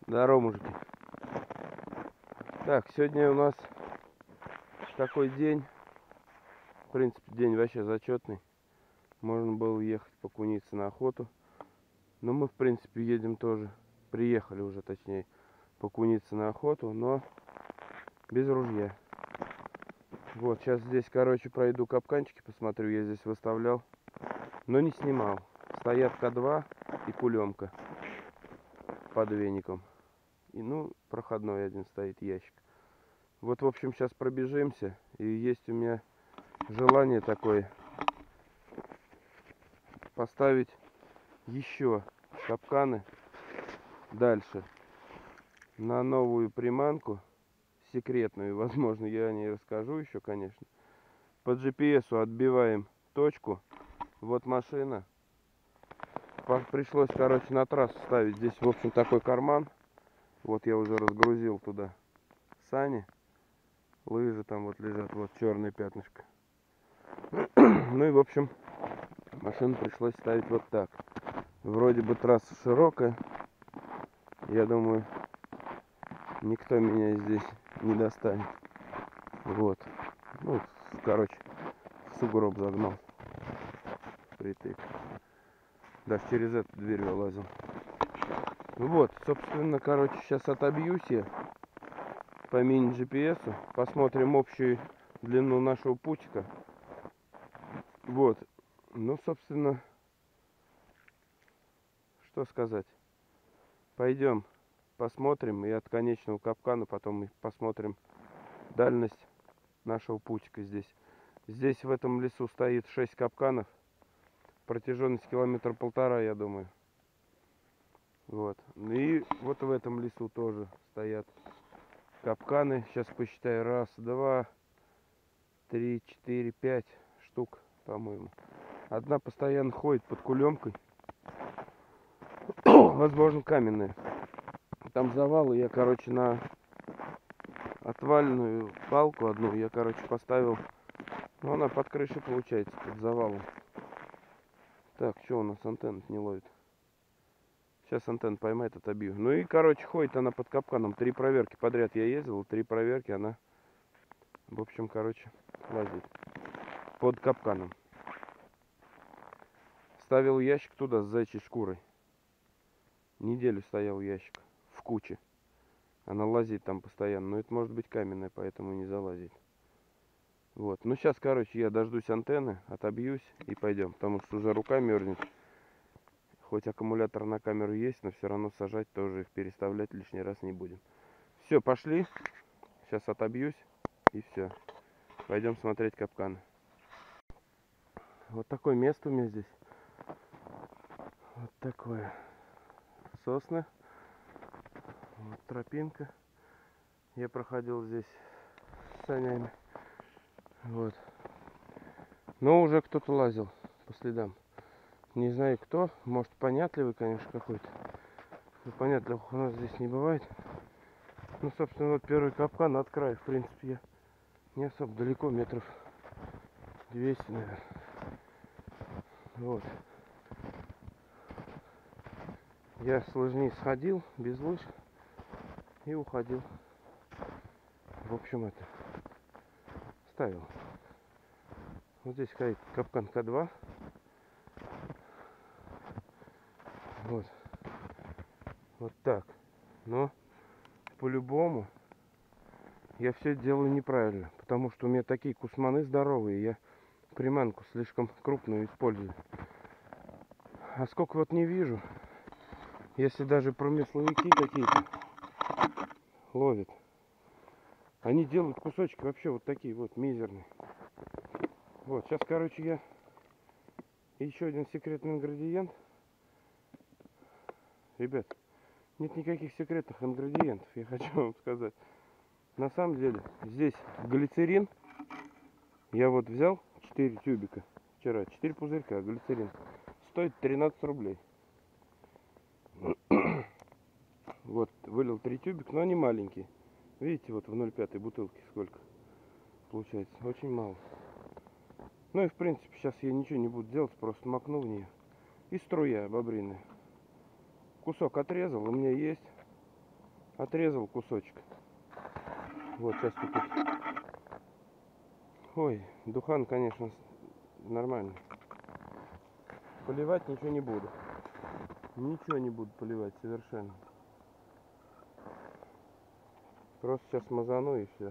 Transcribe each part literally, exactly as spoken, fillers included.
Здорово, мужики. Так, сегодня у нас такой день. В принципе, день вообще зачетный. Можно было ехать покуниться на охоту. Но мы, в принципе, едем тоже. Приехали уже, точнее, покуниться на охоту, но без ружья. Вот, сейчас здесь, короче, пройду капканчики, посмотрю. Я здесь выставлял, но не снимал. Стоят К два и кулемка под веником. И, ну, проходной один стоит ящик. Вот, в общем, сейчас пробежимся. И есть у меня желание такое поставить еще капканы дальше на новую приманку секретную. Возможно, я о ней расскажу еще, конечно. По джи пи эс отбиваем точку. Вот машина. Пришлось, короче, на трассу ставить. Здесь, в общем, такой карман. Вот я уже разгрузил туда сани. Лыжи там вот лежат. Вот черное пятнышко. Ну и, в общем, машину пришлось ставить вот так. Вроде бы трасса широкая. Я думаю, никто меня здесь не достанет. Вот. Ну, короче, в сугроб загнал. Притык. Даже через эту дверь вылазил. Вот, собственно, короче, сейчас отобьюсь я по мини-джи пи эс. Посмотрим общую длину нашего путика. Вот. Ну, собственно, что сказать. Пойдем посмотрим и от конечного капкана потом мы посмотрим дальность нашего путика здесь. Здесь в этом лесу стоит шесть капканов. Протяженность километра полтора, я думаю. Вот. И вот в этом лесу тоже стоят капканы. Сейчас посчитаю. Раз, два, три, четыре, пять штук, по-моему. Одна постоянно ходит под кулемкой. Возможно, каменная. Там завалы. Я, короче, на отваленную палку одну я, короче, поставил. Ну, она под крышей получается, под завалом. Так, что у нас антенна не ловит? Сейчас антенна поймает, отобью. Ну и, короче, ходит она под капканом. Три проверки подряд я ездил. Три проверки она, в общем, короче, лазит под капканом. Ставил ящик туда с зайчей шкурой. Неделю стоял ящик в куче. Она лазит там постоянно. Но это может быть каменная, поэтому не залазит. Вот. Ну сейчас, короче, я дождусь антенны, отобьюсь и пойдем. Потому что уже рука мерзнет. Хоть аккумулятор на камеру есть, но все равно сажать тоже их переставлять лишний раз не будем. Все, пошли. Сейчас отобьюсь и все. Пойдем смотреть капканы. Вот такое место у меня здесь. Вот такое. Сосны. Вот тропинка. Я проходил здесь с санями. Вот. Но уже кто-то лазил по следам. Не знаю кто. Может, понятливый, конечно, какой-то. Но понятливых у нас здесь не бывает. Ну, собственно, вот первый капкан от края. В принципе, я не особо далеко, метров двести, наверное. Вот. Я с лыжни сходил без лыж и уходил. В общем, это ставил. Вот здесь стоит капкан К два. Вот. Вот так. Но по-любому я все делаю неправильно. Потому что у меня такие кусманы здоровые. Я приманку слишком крупную использую. А сколько вот не вижу. Если даже промысловики какие-то ловят. Они делают кусочки вообще вот такие вот мизерные. Вот, сейчас, короче, я еще один секретный ингредиент. Ребят, нет никаких секретных ингредиентов, я хочу вам сказать. На самом деле, здесь глицерин. Я вот взял четыре тюбика вчера, четыре пузырька глицерин. Стоит тринадцать рублей. Вот, вылил три тюбика, но они маленькие. Видите, вот в ноль пять бутылке сколько получается. Очень мало. Ну и в принципе сейчас я ничего не буду делать, просто макну в нее. И струя бобриная. Кусок отрезал, у меня есть. Отрезал кусочек. Вот, сейчас тут. Ой, духан, конечно, нормально. Поливать ничего не буду. Ничего не буду поливать совершенно. Просто сейчас мазану и все.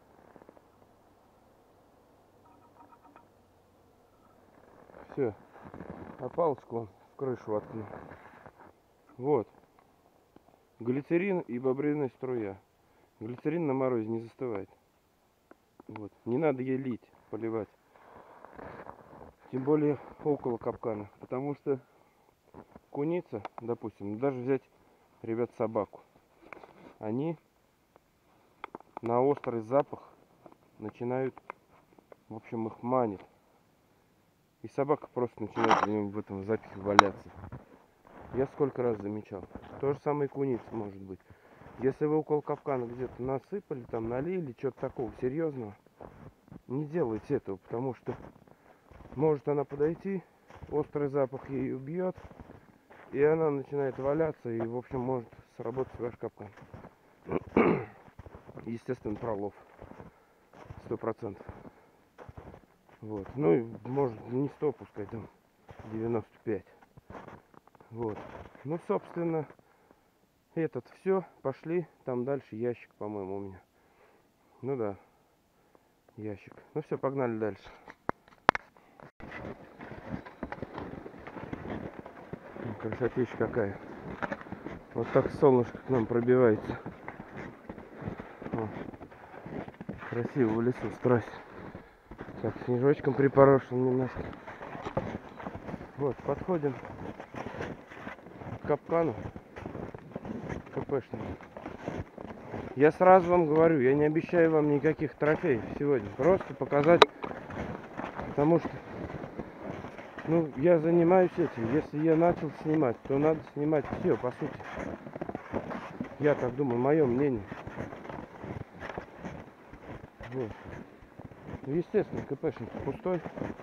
Все. Опалочку он в крышу воткнул. Вот. Глицерин и бобриная струя. Глицерин на морозе не застывает. Вот. Не надо ей лить, поливать. Тем более около капкана. Потому что куница, допустим, даже взять, ребят, собаку. Они на острый запах начинают, в общем, их манит. И собака просто начинает в нем в этом запахе валяться. Я сколько раз замечал. То же самое и куница может быть. Если вы около капкана где-то насыпали, там налили, что-то такого серьезного, не делайте этого, потому что может она подойти, острый запах ей убьет, и она начинает валяться, и, в общем, может сработать ваш капкан. Естественно, пролов. Сто процентов. Вот. Ну, и может не сто, пускай там девяносто пять. Вот. Ну, собственно, этот все. Пошли. Там дальше ящик, по-моему, у меня. Ну да. Ящик. Ну все, погнали дальше. Красотища какая. Вот так солнышко к нам пробивается. О, красиво в лесу, страсть. Так, снежочком припорошил немножко. Вот, подходим к капкану КПшному. Я сразу вам говорю, я не обещаю вам никаких трофеев сегодня. Просто показать, потому что, ну, я занимаюсь этим. Если я начал снимать, то надо снимать все, по сути. Я так думаю, мое мнение. Вот. Естественно, КПшник пустой.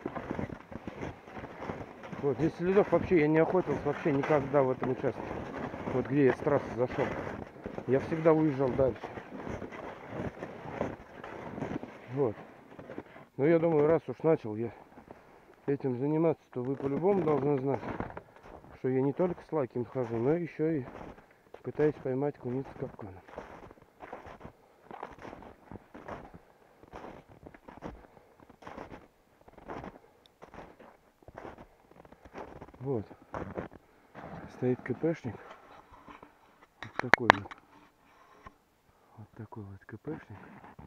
Вот, здесь следов вообще я не охотился вообще никогда в этом участке. Вот где я с трассы зашел. Я всегда уезжал дальше. Вот. Но я думаю, раз уж начал я этим заниматься, то вы по-любому должны знать, что я не только с лаком хожу, но еще и пытаюсь поймать куницу капканом. Вот. Стоит КПшник. Вот такой вот. Вот такой вот КПшник.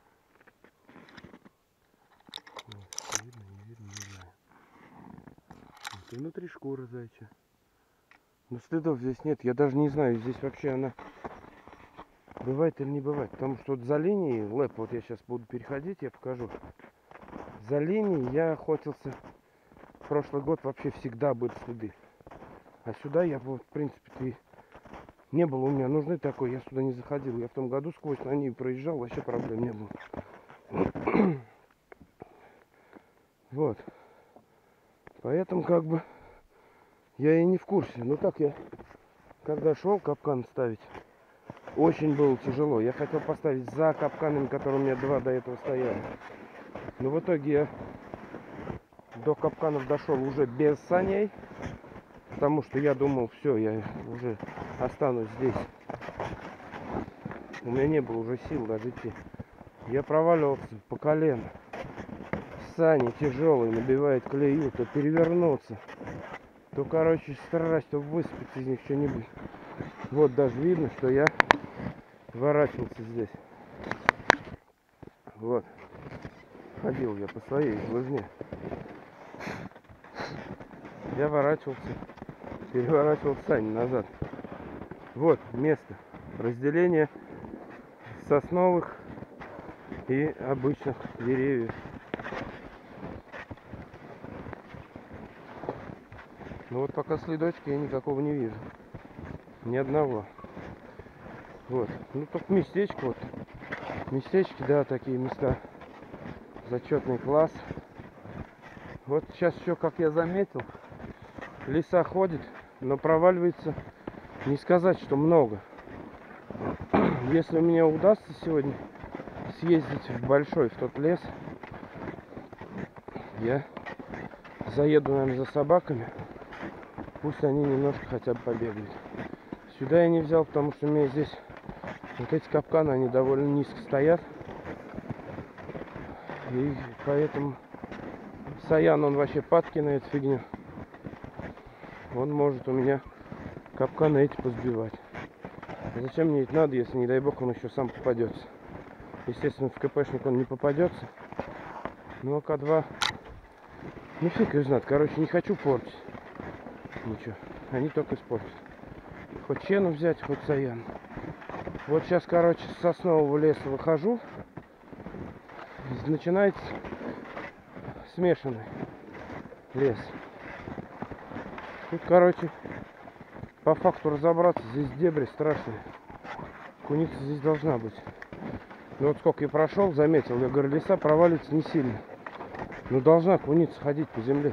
Вот. Видно, не видно, не знаю. Вот. И внутри шкура зайчья. Но следов здесь нет. Я даже не знаю, здесь вообще она бывает или не бывает. Потому что вот за линией лэп, вот я сейчас буду переходить, я покажу. За линией я охотился. Прошлый год вообще всегда были следы. А сюда я, вот, в принципе, не было у меня нужны такой, я сюда не заходил. Я в том году сквозь на ней проезжал, вообще проблем не было. Вот. Поэтому как бы я и не в курсе. Но так я, когда шел капкан ставить, очень было тяжело. Я хотел поставить за капканами, которые у меня два до этого стояли. Но в итоге я до капканов дошел уже без саней. Потому что я думал, все, я уже останусь здесь. У меня не было уже сил даже идти. Я проваливался по колено. Сани тяжелые, набивает колею, то перевернуться. То, короче, страсть, то высыпать из них что-нибудь. Вот даже видно, что я ворачивался здесь. Вот. Ходил я по своей лыжне. Я ворачивался. Переворачивал сани назад. Вот место разделения сосновых и обычных деревьев. Но вот пока следочка я никакого не вижу. Ни одного. Вот. Ну только местечко вот. Местечки, да, такие места. Зачетный класс. Вот сейчас еще, как я заметил, лиса ходит, но проваливается, не сказать, что много. Если мне удастся сегодня съездить в большой, в тот лес, я заеду, наверное, за собаками. Пусть они немножко хотя бы побегают. Сюда я не взял, потому что у меня здесь вот эти капканы, они довольно низко стоят. И поэтому Саян, он вообще падки на эту фигню. Он может у меня капканы эти позбивать. А зачем мне это надо, если, не дай бог, он еще сам попадется? Естественно, в КПшник он не попадется. Ну, а К два... Ну, фиг их знает. Короче, не хочу портить. Ничего. Они только испортят. Хоть Чену взять, хоть Саян. Вот сейчас, короче, с соснового леса выхожу. Начинается смешанный лес. Тут, короче, по факту разобраться, здесь дебри страшные. Куница здесь должна быть. Но вот сколько я прошел, заметил, я говорю, леса проваливаются не сильно. Но должна куница ходить по земле.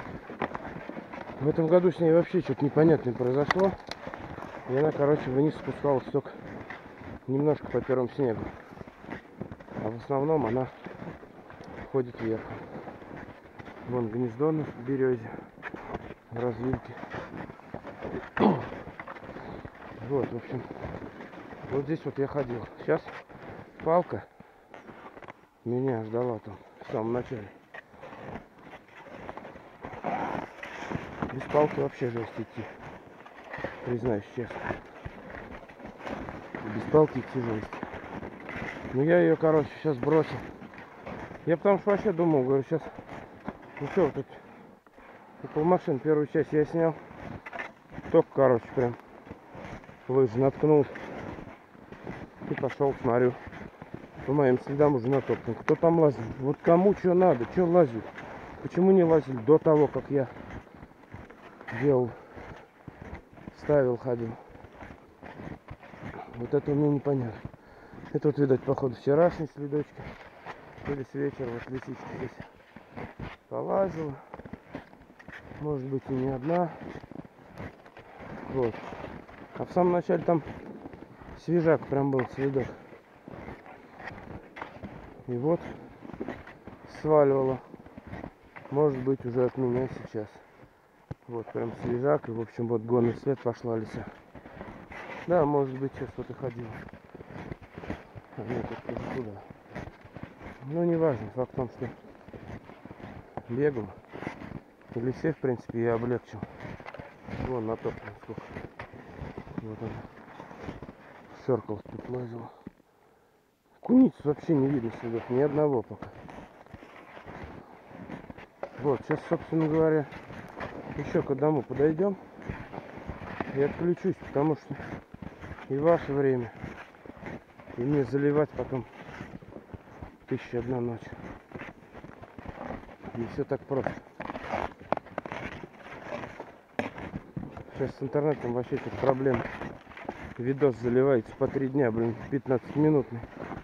В этом году с ней вообще что-то непонятное произошло. И она, короче, вниз спускалась только немножко по первому снегу. А в основном она ходит вверх. Вон гнездо на березе, в развилке. Вот, в общем, вот здесь вот я ходил. Сейчас палка меня ждала там в самом начале. Без палки вообще жесть идти. Признаюсь честно. Без палки идти жесть. Ну я ее, короче, сейчас бросил. Я потому что вообще думал, говорю, сейчас... Ну что, тут около машин первую часть я снял. Только, короче, прям лыжи наткнул. И пошел, смотрю. По моим следам уже натоптан. Кто там лазил? Вот кому что надо? Что лазил? Почему не лазили до того, как я делал, ставил, ходил? Вот это мне непонятно. Это вот, видать, походу, вчерашний следочки. Или с вечера вот лисичка здесь полазила. Может быть, и не одна. Вот. А в самом начале там свежак прям был, следок. И вот сваливала. Может быть, уже от меня сейчас. Вот прям свежак. И, в общем, вот гонный след пошла лиса. Да, может быть, сейчас кто-то ходил. А нет, это туда. Ну, не важно. Факт в том, что бегал. В лесе, в принципе, я облегчил. Вон натоплен сколько. Вот она. Шеркалась, тут лазила. Куниц вообще не видно следов. Ни одного пока. Вот, сейчас, собственно говоря, еще к одному подойдем. И отключусь, потому что и ваше время, и мне заливать потом тысяча одна ночь. Не все так просто. Сейчас с интернетом вообще тут проблема. Видос заливается по три дня, блин, пятнадцатиминутный.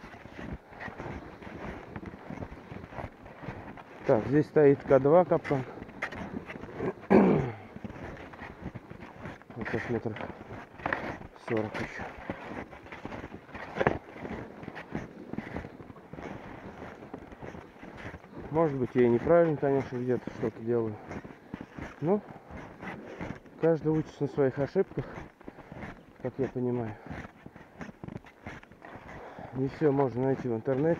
Так, здесь стоит К два капкан. Вот так метров сорок еще. Может быть, я и неправильно, конечно, где-то что-то делаю. Но каждый учится на своих ошибках, как я понимаю. Не все можно найти в интернете.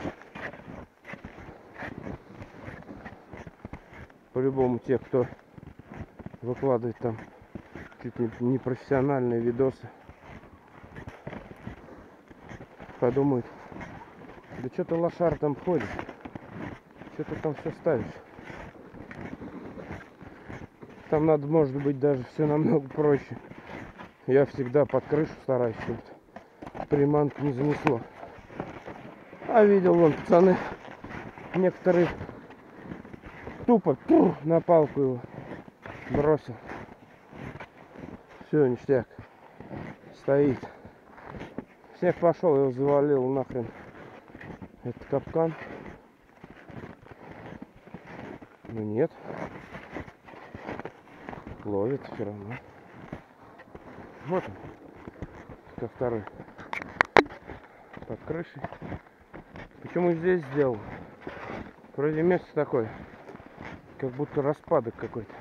По-любому те, кто выкладывает там какие-то непрофессиональные видосы, подумают, да что ты, лошар, там ходишь, что ты там все ставишь. Там надо, может быть, даже все намного проще. Я всегда под крышу стараюсь, чтобы приманку не занесло. А видел, вон, пацаны, некоторые тупо пух, на палку его бросил. Все, ништяк. Стоит. Снег пошел, его завалил нахрен. Это капкан. Ну нет. Ловит все равно. Вот он. Как второй. под крышей. Почему здесь сделал? Вроде место такое, как будто распадок какой-то.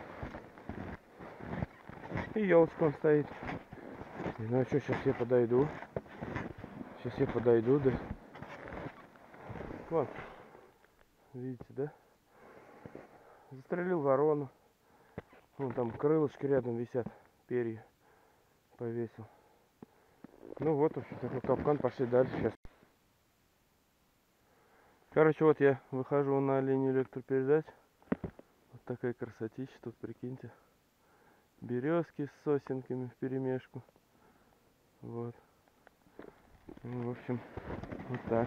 И елочка он стоит. Ну а что, сейчас я подойду. Сейчас я подойду, да. Вот. Видите, да? Застрелил ворону. Вон там крылышки рядом висят, перья повесил. Ну вот, в общем, такой капкан. Пошли дальше сейчас. Короче, вот я выхожу на линию электропередач. Вот такая красотища тут, прикиньте. Березки с сосенками вперемешку. Вот. Ну, в общем, вот так.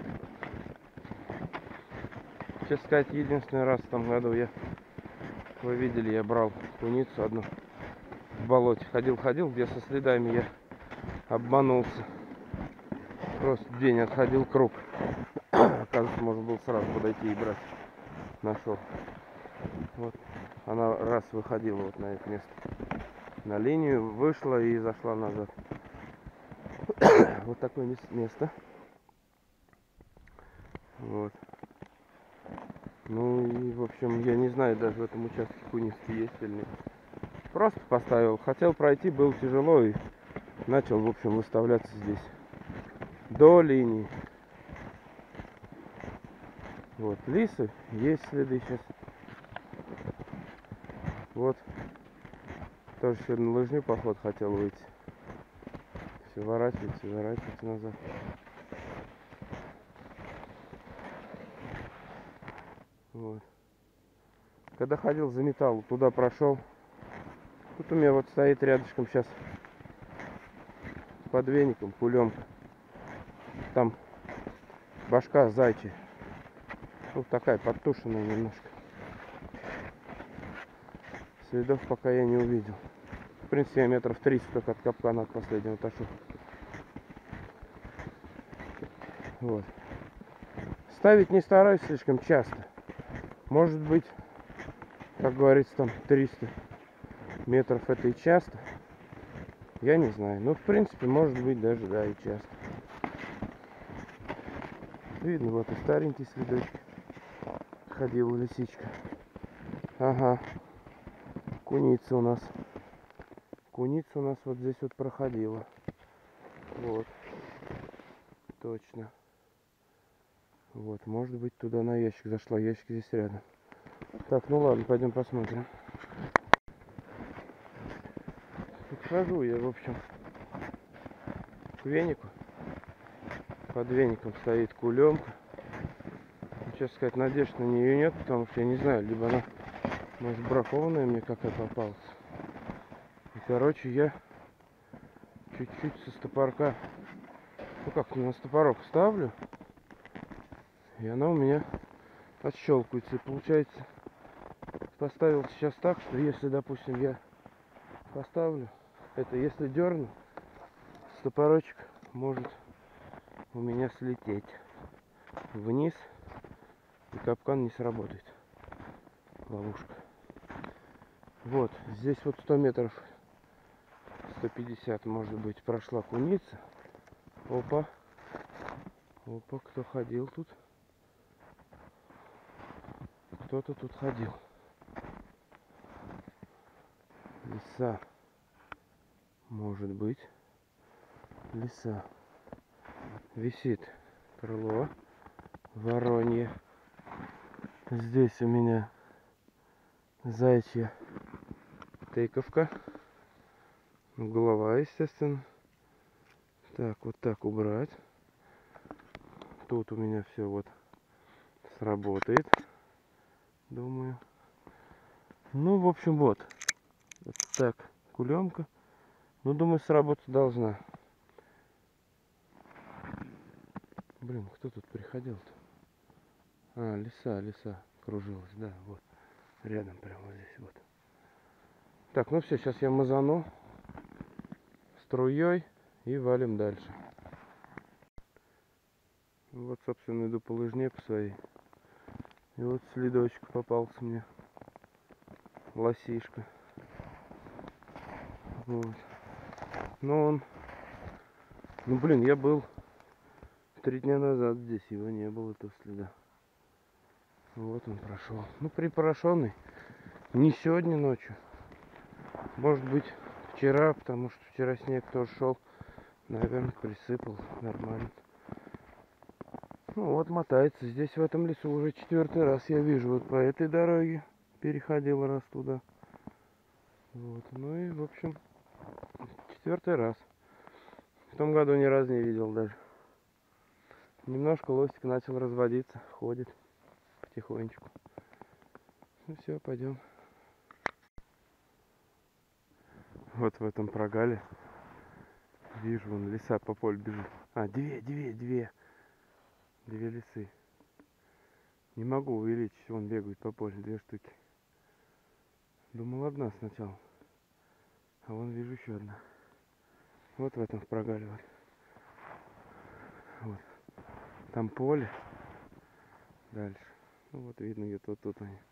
Сейчас сказать, единственный раз в том году я, вы видели, я брал куницу одну в болоте. Ходил-ходил, где со следами я обманулся. Просто день отходил круг. Оказывается, можно было сразу подойти и брать. Нашел. Вот. Она раз выходила вот на это место. На линию вышла и зашла назад. Вот такое место. Вот. Ну и в общем, я не знаю, даже в этом участке куницы есть или нет. Просто поставил. Хотел пройти, было тяжело и начал, в общем, выставляться здесь. До линии. Вот, лисы, есть следы сейчас. Вот. Тоже сегодня на лыжню поход хотел выйти. Все ворачивается, ворачивается назад. Вот. Когда ходил за металл, туда прошел. Тут у меня вот стоит рядышком сейчас под веником кулемка. Там башка зайчья. Вот такая подтушенная немножко. Следов пока я не увидел. В принципе, я метров триста только от капкана от последнего отошел. Вот. Ставить не стараюсь слишком часто. Может быть, как говорится, там триста метров это и часто. Я не знаю. Ну, в принципе, может быть, даже, да, и часто. Видно, вот и старенький следочек. Ходила лисичка. Ага. Куница у нас. Куница у нас вот здесь вот проходила. Вот. Точно. Вот, может быть, туда на ящик зашла. Ящик здесь рядом. Так, ну ладно, пойдем посмотрим. Подхожу я, в общем, к венику. Под веником стоит кулемка. Честно сказать, надежд на нее нет, потому что я не знаю, либо она, может, бракованная мне какая попалась. И, короче, я чуть-чуть со стопорка, ну как, на стопорок ставлю, и она у меня отщелкивается. И получается, поставил сейчас так, что если, допустим, я поставлю, это если дерну, стопорочек может у меня слететь вниз, и капкан не сработает. Ловушка. Вот, здесь вот сто метров, сто пятьдесят, может быть, прошла куница. Опа. Опа, кто ходил тут? Кто-то тут ходил. Лиса. Может быть. Лиса. Висит крыло воронье. Здесь у меня зайчья тыковка. Голова, естественно. Так, вот так убрать. Тут у меня все вот сработает. Думаю. Ну, в общем, вот. Вот так, кулемка. Ну, думаю, сработать должна. Блин, кто тут приходил-то? А, лиса, лиса кружилась, да, вот. Рядом прямо здесь, вот. Так, ну все, сейчас я мазану струей и валим дальше. Вот, собственно, иду по лыжне по своей. И вот следочек попался мне. Лосишка. Вот. Но он... Ну, блин, я был три дня назад здесь его не было, этого следа. Вот он прошел. Ну, припорошенный. Не сегодня ночью. Может быть, вчера, потому что вчера снег тоже шел. Наверное, присыпал нормально. Ну вот мотается. Здесь в этом лесу уже четвертый раз я вижу. Вот по этой дороге переходил раз туда. Вот. Ну и в общем четвертый раз. В том году ни разу не видел даже. Немножко лосик начал разводиться, ходит потихонечку. Ну все, пойдем. Вот в этом прогале вижу, вон лиса по полю бежит. А, две, две, две. Две лисы. Не могу увеличить, вон бегают по полю, две штуки. Думал, одна сначала. А вон вижу еще одна. Вот в этом прогале вот. Вот. Там поле. Дальше. Ну вот видно где-то вот тут они.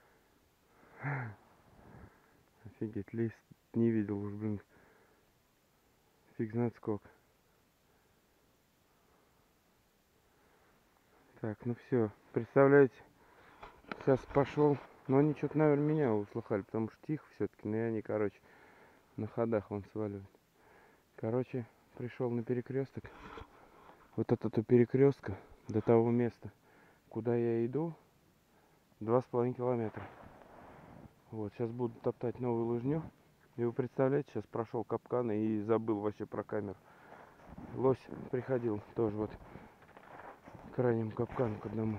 Офигеть, лист не видел уж, блин. Фиг знает сколько. Так, ну все. Представляете, сейчас пошел. Но они что-то, наверное, меня услыхали, потому что тихо все-таки. Но и они, короче, на ходах вон сваливают. Короче, пришел на перекресток. Вот от этого перекрестка до того места, куда я иду, два с половиной километра. Вот, сейчас буду топтать новую лыжню. И вы представляете, сейчас прошел капкан и забыл вообще про камеру. Лось приходил тоже вот к крайнему капкану к одному.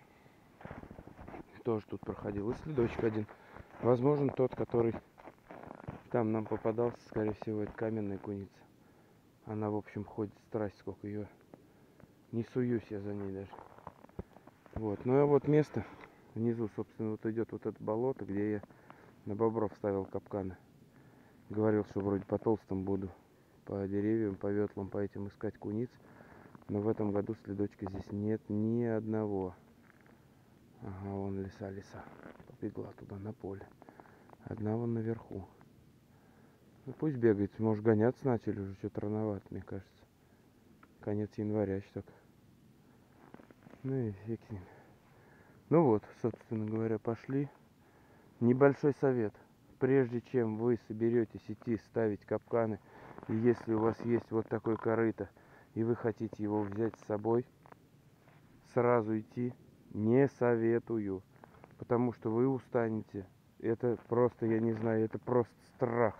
Тоже тут проходил. И следочек один. Возможно, тот, который там нам попадался, скорее всего, это каменная куница. Она, в общем, ходит страсть, сколько ее. Не суюсь я за ней даже. Вот. Ну а вот место внизу, собственно, вот идет вот это болото, где я на бобров ставил капканы. Говорил, что вроде по толстым буду по деревьям, по ветлам, по этим искать куниц. Но в этом году следочка здесь нет ни одного. Ага, вон лиса, лиса. Побегла туда на поле. Одна вон наверху. Ну пусть бегает. Может, гоняться начали уже, что-то рановато, мне кажется. Конец января еще так. Ну и фиг с ним. Ну вот, собственно говоря, пошли. Небольшой совет. Прежде чем вы соберетесь идти ставить капканы, и если у вас есть вот такой корыто, и вы хотите его взять с собой, сразу идти не советую. Потому что вы устанете. Это просто, я не знаю, это просто страх.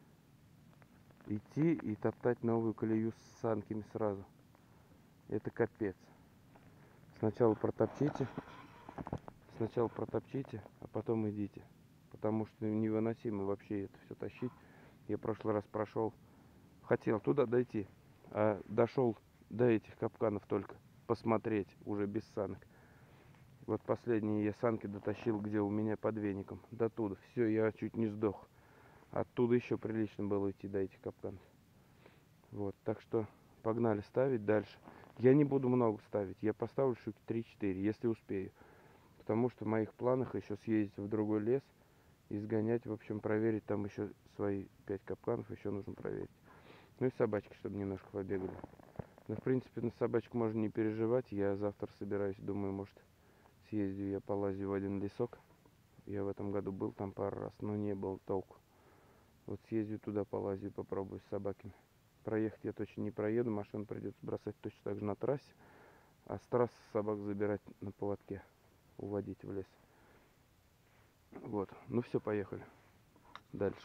Идти и топтать новую колею с санками сразу. Это капец. Сначала протопчите. Сначала протопчите, а потом идите. Потому что невыносимо вообще это все тащить. Я в прошлый раз прошел. Хотел туда дойти. А дошел до этих капканов только посмотреть, уже без санок. Вот последние я санки дотащил, где у меня под веником. До туда. Все, я чуть не сдох. Оттуда еще прилично было идти до этих капканов. Вот, так что погнали ставить дальше. Я не буду много ставить. Я поставлю штуки три-четыре, если успею. Потому что в моих планах еще съездить в другой лес и сгонять, в общем, проверить там еще свои пять капканов, еще нужно проверить. Ну и собачки, чтобы немножко побегали. Но, в принципе, на собачку можно не переживать. Я завтра собираюсь, думаю, может, съездю я полазю в один лесок. Я в этом году был там пару раз, но не было толку. Вот съездю туда, полазю, попробую с собаками. Проехать я точно не проеду, машину придется бросать точно так же на трассе. А с трассы собак забирать на поводке, уводить в лес. Вот, ну все, поехали. Дальше.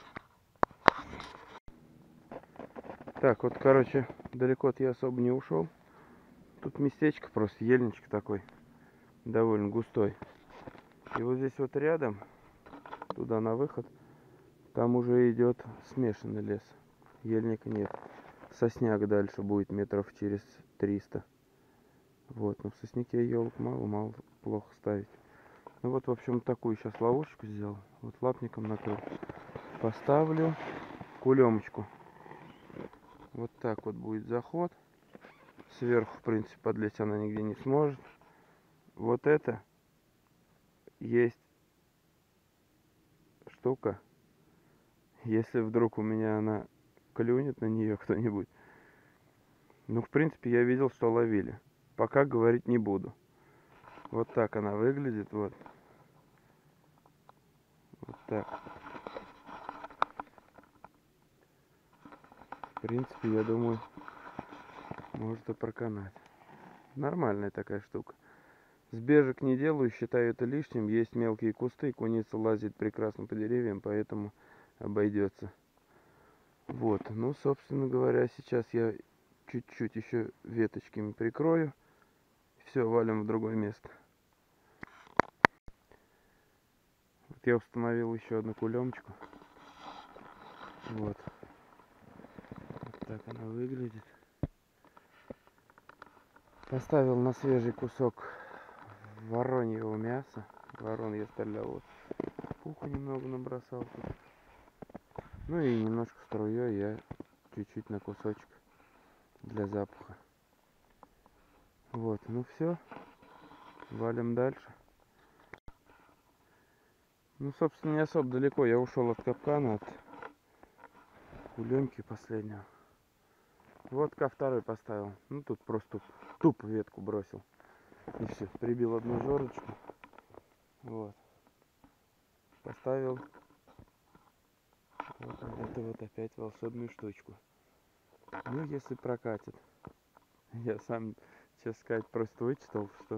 Так, вот, короче, далеко-то я особо не ушел. Тут местечко просто, ельничек такой, довольно густой. И вот здесь вот рядом, туда на выход, там уже идет смешанный лес. Ельника нет. Сосняк дальше будет метров через триста. Вот, но в сосняке елок мало, мало плохо ставить. Ну вот, в общем, такую сейчас ловушечку сделал. Вот лапником накрыл. Поставлю кулемочку. Вот так вот будет заход. Сверху, в принципе, подлезть она нигде не сможет. Вот это есть штука. Если вдруг у меня она клюнет на нее кто-нибудь. Ну, в принципе, я видел, что ловили. пока говорить не буду. Вот так она выглядит, вот. Вот так. В принципе, я думаю, может и проканать. Нормальная такая штука. Сбежек не делаю, считаю это лишним. Есть мелкие кусты, куница лазит прекрасно по деревьям, поэтому обойдется. Вот, ну, собственно говоря, сейчас я чуть-чуть еще веточками прикрою. Все, валим в другое место. Вот я установил еще одну кулемочку. Вот. Вот так она выглядит. Поставил на свежий кусок вороньего мяса. Ворон я стрелял вот. Пуху немного набросал тут. Ну и немножко струей я чуть-чуть на кусочек для запаха. Вот, ну все. Валим дальше. Ну, собственно, не особо далеко. Я ушел от капкана, от кулемки последнего. Вот ко второй поставил. Ну, тут просто туп, тупо ветку бросил. И все. Прибил одну жерочку. Вот. Поставил вот это вот опять волшебную штучку. Ну, если прокатит. Я сам, честно сказать, просто вычитал, что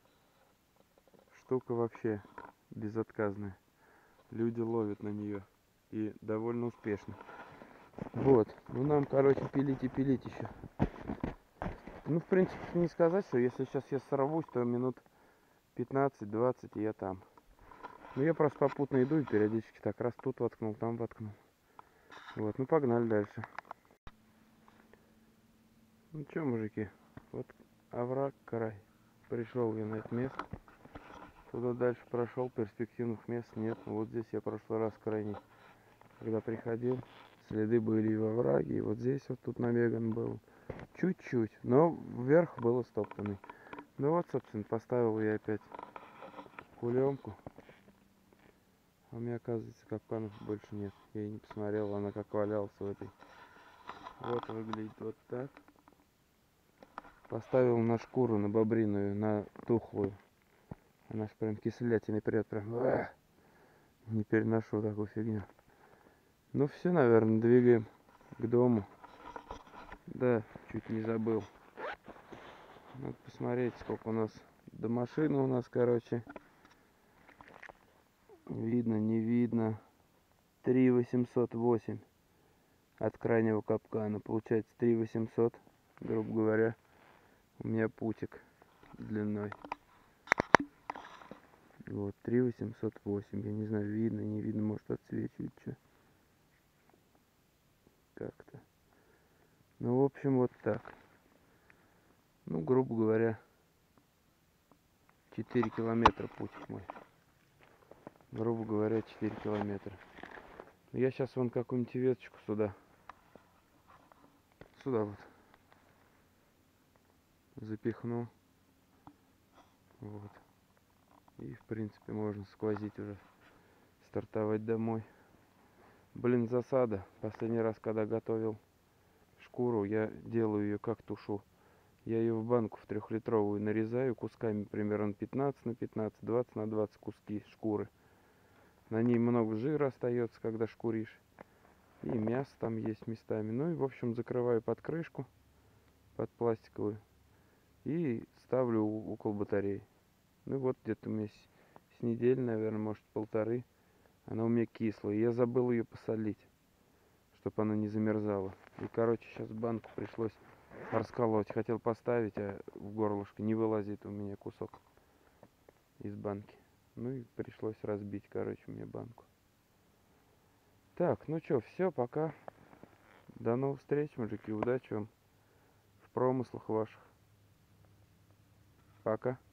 штука вообще безотказная. Люди ловят на нее. И довольно успешно. Вот. Ну, нам, короче, пилить и пилить еще. Ну, в принципе, не сказать, что если сейчас я сорвусь, то минут пятнадцать-двадцать и я там. Ну, я просто попутно иду и периодически так раз тут воткнул, там воткнул. Вот, ну погнали дальше. Ну что, мужики, вот овраг, край. Пришел я на это место. Туда дальше прошел, перспективных мест нет. Вот здесь я в прошлый раз крайний, когда приходил, следы были и во враге, и вот здесь вот тут набеган был. Чуть-чуть, но вверх было стоптанный. Ну вот, собственно, поставил я опять кулемку. А у меня, оказывается, капканов больше нет. Я и не посмотрел, она как валялась в этой. Вот выглядит вот так. Поставил на шкуру, на бобриную, на тухлую. Она ж прям кислятиной прет, прям. Эх, не переношу такую фигню. Ну все, наверное, двигаем к дому. Да, чуть не забыл. Надо посмотреть, сколько у нас до машины у нас, короче. Видно, не видно. три восемьсот восемь от крайнего капкана. Получается три восемьсот, грубо говоря. У меня путик длиной. Вот, три восемьсот восемь. Я не знаю, видно, не видно, может отсвечивает что. Как-то. Ну, в общем, вот так. Ну, грубо говоря, четыре километра путь мой. Грубо говоря, четыре километра. Я сейчас вон какую-нибудь веточку сюда. Сюда вот. Запихну. Вот. И, в принципе, можно сквозить уже. Стартовать домой. Блин, засада. Последний раз, когда готовил шкуру, я делаю ее как тушу. Я ее в банку в трехлитровую нарезаю кусками примерно пятнадцать на пятнадцать, двадцать на двадцать куски шкуры. На ней много жира остается, когда шкуришь. И мясо там есть местами. Ну и, в общем, закрываю под крышку, под пластиковую. И ставлю около батареи. Ну вот где-то у меня с, с недели, наверное, может полторы. Она у меня кислая. Я забыл ее посолить, чтобы она не замерзала. И, короче, сейчас банку пришлось расколоть. Хотел поставить, а в горлышко не вылазит у меня кусок из банки. Ну и пришлось разбить, короче, мне банку. Так, ну что, все, пока. До новых встреч, мужики. Удачи вам в промыслах ваших. Пока.